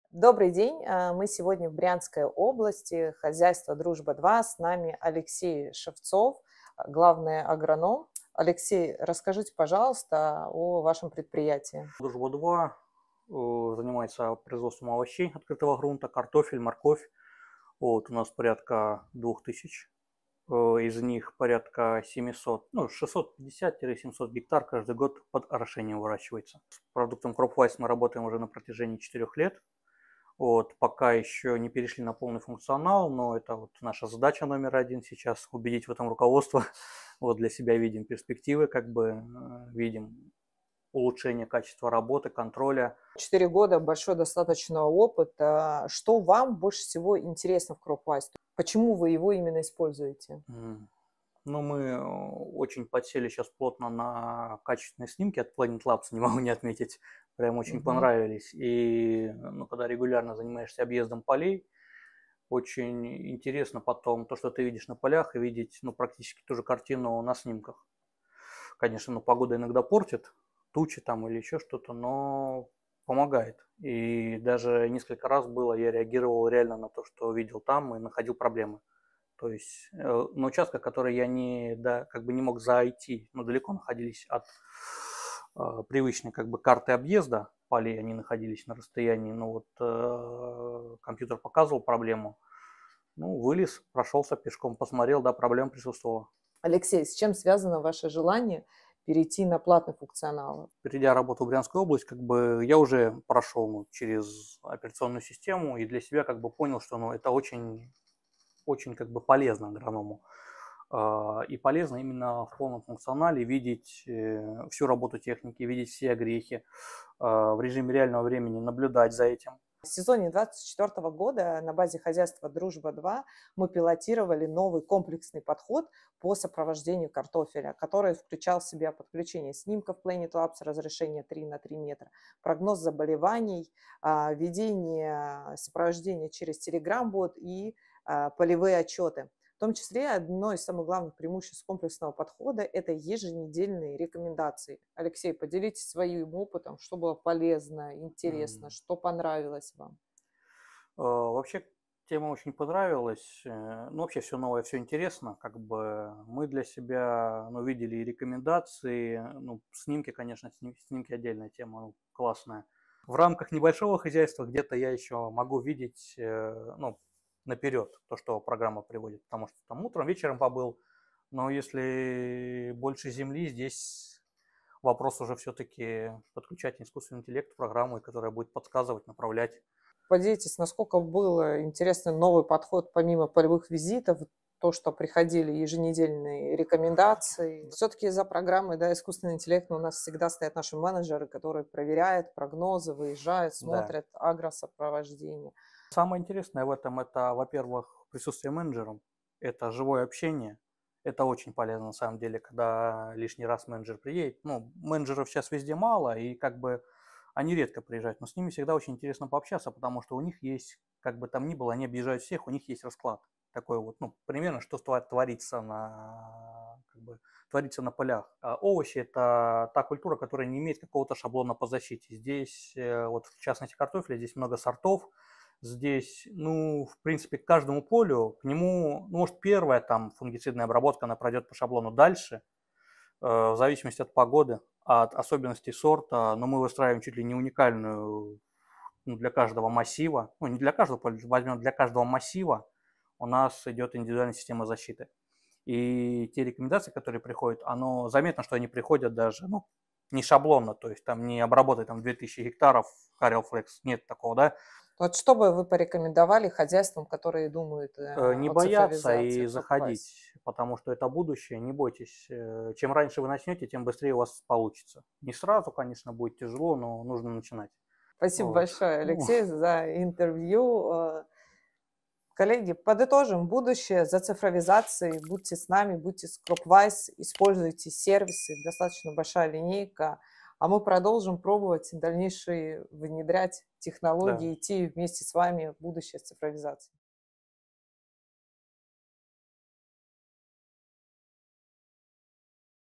Добрый день. Мы сегодня в Брянской области, хозяйство «Дружба-2». С нами Алексей Шевцов, главный агроном. Алексей, расскажите, пожалуйста, о вашем предприятии. Дружба-2 занимается производством овощей открытого грунта, картофель, морковь. Вот, у нас порядка 2000. Из них порядка 700, 650-700 гектар каждый год под орошением выращивается. С продуктом CropWise мы работаем уже на протяжении 4 лет. Вот, пока еще не перешли на полный функционал, но это вот наша задача номер один сейчас, убедить в этом руководство. Вот для себя видим перспективы, видим улучшение качества работы, контроля. 4 года, большой достаточно опыт. Что вам больше всего интересно в CropWise? Почему вы его именно используете? Ну, мы очень подсели сейчас плотно на качественные снимки от Planet Labs, не могу не отметить. Прям очень понравились. И когда регулярно занимаешься объездом полей, очень интересно потом то, что ты видишь на полях, и видеть практически ту же картину на снимках. Конечно, погода иногда портит, тучи там или еще что-то, но помогает. И даже несколько раз было, я реагировал реально на то, что видел там, и находил проблемы. То есть на участках, которые я не мог зайти, но далеко находились от привычной карты объезда полей, они находились на расстоянии, компьютер показывал проблему, вылез, прошелся пешком, посмотрел, да, проблема присутствовала. Алексей, с чем связано ваше желание перейти на платный функционал? Перейдя работу в Брянскую область, я уже прошел через операционную систему и для себя понял, что это очень полезно агроному. И полезно именно в полном функционале видеть всю работу техники, видеть все огрехи, в режиме реального времени наблюдать за этим. В сезоне 2024 года на базе хозяйства «Дружба-2» мы пилотировали новый комплексный подход по сопровождению картофеля, который включал в себя подключение снимков Planet Labs, разрешение 3 на 3 метра, прогноз заболеваний, ведение сопровождения через Telegram-бот и полевые отчеты. В том числе одно из самых главных преимуществ комплексного подхода – это еженедельные рекомендации. Алексей, поделитесь своим опытом, что было полезно, интересно, что понравилось вам. Вообще тема очень понравилась. Вообще все новое, все интересно. Мы для себя видели и рекомендации. Снимки, конечно, снимки отдельная тема, классная. В рамках небольшого хозяйства где-то я еще могу видеть, наперед то, что программа приводит, потому что там утром, вечером побыл. Но если больше земли, здесь вопрос уже все-таки подключать искусственный интеллект в программу, которая будет подсказывать, направлять. Поделитесь, насколько был интересный новый подход помимо полевых визитов, то, что приходили еженедельные рекомендации. Все-таки за программой, да, искусственный интеллект, у нас всегда стоят наши менеджеры, которые проверяют прогнозы, выезжают, смотрят агросопровождение. Самое интересное в этом это, во-первых, присутствие менеджером, это живое общение. Это очень полезно на самом деле, когда лишний раз менеджер приедет. Менеджеров сейчас везде мало, и они редко приезжают, но с ними всегда очень интересно пообщаться, потому что у них есть, как бы там ни было, они объезжают всех, у них есть расклад. Такой примерно, что творится творится на полях. Овощи – это та культура, которая не имеет какого-то шаблона по защите. Здесь, в частности, картофеля, здесь много сортов. Здесь, в принципе, к каждому полю, к нему, может, первая там фунгицидная обработка, она пройдет по шаблону дальше, в зависимости от погоды, от особенностей сорта, но мы выстраиваем чуть ли не уникальную для каждого массива, не для каждого поля, возьмем для каждого массива, у нас идет индивидуальная система защиты. И те рекомендации, которые приходят, заметно, что они приходят даже, не шаблонно, то есть там не обработать 2000 гектаров Harrier Flex, нет такого, да. Вот что бы вы порекомендовали хозяйствам, которые думают Не о бояться и цифровизации заходить, потому что это будущее, не бойтесь. Чем раньше вы начнете, тем быстрее у вас получится. Не сразу, конечно, будет тяжело, но нужно начинать. Спасибо Вот. большое, Алексей, за интервью. Коллеги, подытожим будущее за цифровизацией. Будьте с нами, будьте с CropWise, используйте сервисы, достаточно большая линейка. А мы продолжим пробовать дальнейшие внедрять Да. технологии, идти вместе с вами в будущее цифровизации.